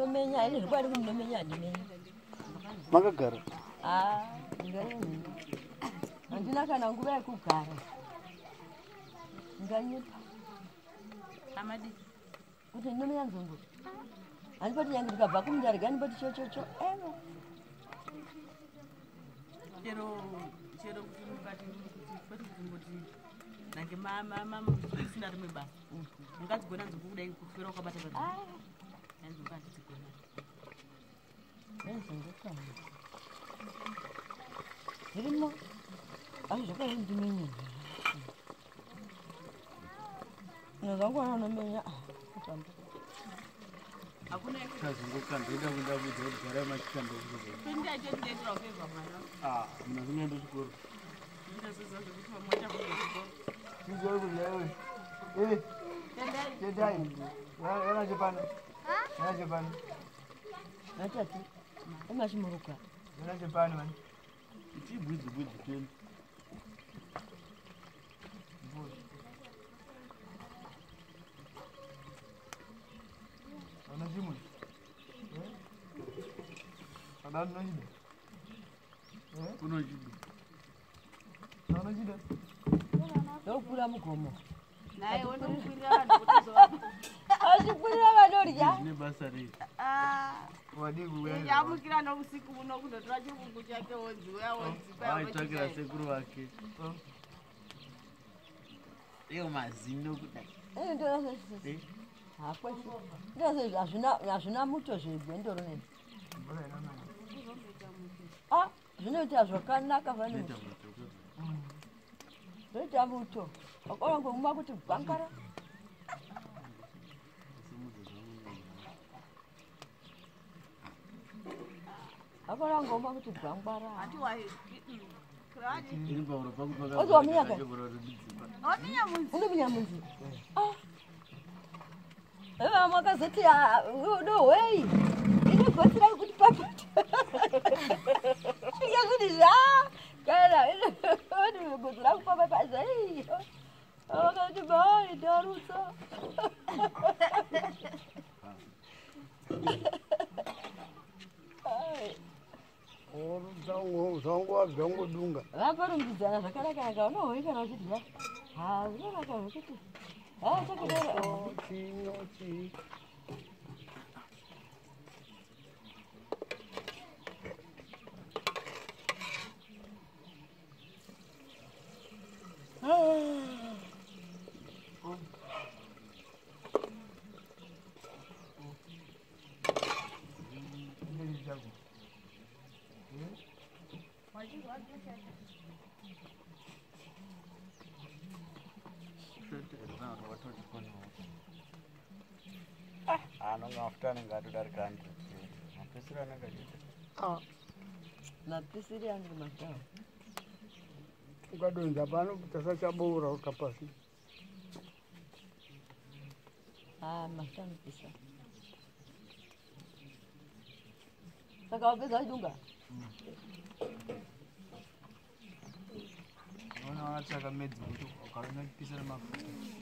kunomenya ine zvikuwa kunomenya handimenya. Makagara? Ndingari munhu. Handina kana nguva yekugara. Nganyipa. Amadi. Kuti ndinomenya nzungu. Handipoti nyange ndikabva kumunda handipoti chochocho. Chero kuti mukati kuti kuti nange mama sina rimwe basa. Ungadzigona nzungu kudai kufira ukabata basa. Nzungu handizigona. Nzungu kana. Zvirimo. Asi zvakaita ndimenya. Nazangu anomenya. Hakuna kazunguka ndida kuda kugara machikando kuzo. Tunda ndendera ukeva mwana. Mna kunyendo chikoro. Ndazozwa kuti pamoja kuzo. Nizoro kuyawe. Tendai. Yana Japan. Yana Japan. Natati. Umashimuruka. Yana Japan man. Iti bwizi tena. Anajimu. Adan najibu. Unajibu. Anajida. Ndokura mugomo. Naye unokwirira vanhu kutizwa. Achikwirira vadorya. Ine basa rei. Wadiku wewe. Yamukira nousiku uno kundotora chibungu chake wonzi wonzi. Aitsvakira sekuru wake. Iyo mazino kudai. Ndorasese. Hakwesi. Ndorasese hazvina muto zvegwendoro neni. Zvinoita zvakanaka vane. Zvinoita muto. Wakora ngomuma kuti gwangara. Wakora ngomuma kuti gwangara. Ati wai. Ini bauro pakupaga. Ozo waminyaka. Unomenya munzi. Ewa makazoti no way. Ini gotira kuti papata. Yakuti kana ini gotira kupapa pazai. Wakati bari darusa. Zangu wabvangu dunga. Vaparumbidzana zvakanaka unohoikana uchidya. Zvakanaka zvekuti. Chakudara. Chinochi. Anonga afutani ngatodarika 100. Mapesera ananga chete. Mapesera andiri madhawa. Ukadonza pano tasachaboura ukapasi. Mashanu pesa. Saka wapeza idunga. Unaona tsaka medzi kuti ukaona pisana mafuta.